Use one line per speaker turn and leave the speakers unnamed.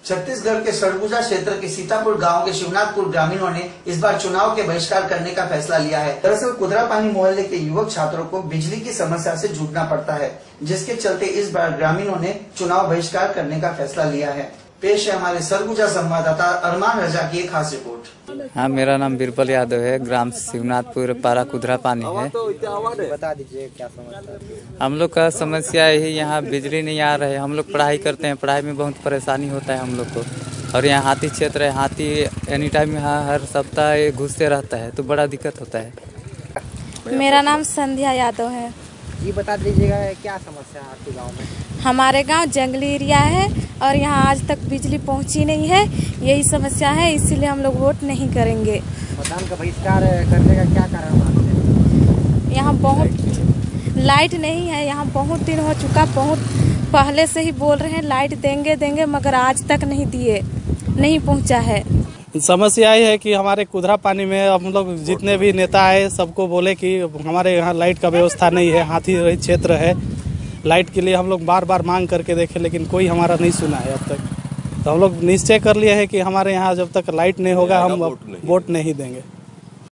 छत्तीसगढ़ के सरगुजा क्षेत्र के सीतापुर गांव के शिवनाथपुर ग्रामीणों ने इस बार चुनाव के बहिष्कार करने का फैसला लिया है। दरअसल कुदरापानी मोहल्ले के युवक छात्रों को बिजली की समस्या से जूझना पड़ता है, जिसके चलते इस बार ग्रामीणों ने चुनाव बहिष्कार करने का फैसला लिया है। पेश है हमारे सरगुजा संवाददाता अरमान रजा की एक खास रिपोर्ट।
हाँ, मेरा नाम बिरबल यादव है। ग्राम शिवनाथपुर पारा कुदरापानी है।
बता दीजिए क्या समस्या है?
हम लोग का समस्या यही, यहाँ बिजली नहीं आ रहा है। हम लोग पढ़ाई करते हैं, पढ़ाई में बहुत परेशानी होता है हम लोग को। और यहाँ हाथी क्षेत्र है, हाथी एनी टाइम यहाँ हर सप्ताह घुसते रहता है, तो बड़ा दिक्कत होता है।
मेरा नाम संध्या यादव है।
जी बता दीजिएगा क्या समस्या है आपके गांव में?
हमारे गांव जंगली एरिया है और यहाँ आज तक बिजली पहुंची नहीं है। यही समस्या है, इसीलिए हम लोग वोट नहीं करेंगे।
मतदान का बहिष्कार करने का क्या कारण मानते हैं?
यहाँ बहुत लाइट नहीं है। यहाँ बहुत दिन हो चुका, बहुत पहले से ही बोल रहे हैं लाइट देंगे, मगर आज तक नहीं दिए, नहीं पहुँचा है।
समस्या ये है कि हमारे कुदरापानी में हम लोग जितने भी नेता आए सबको बोले कि हमारे यहाँ लाइट का व्यवस्था नहीं है, हाथी रहित क्षेत्र है। लाइट के लिए हम लोग बार बार मांग करके देखे, लेकिन कोई हमारा नहीं सुना है अब तक। तो हम लोग निश्चय कर लिए हैं कि हमारे यहाँ जब तक लाइट नहीं होगा हम वोट नहीं देंगे।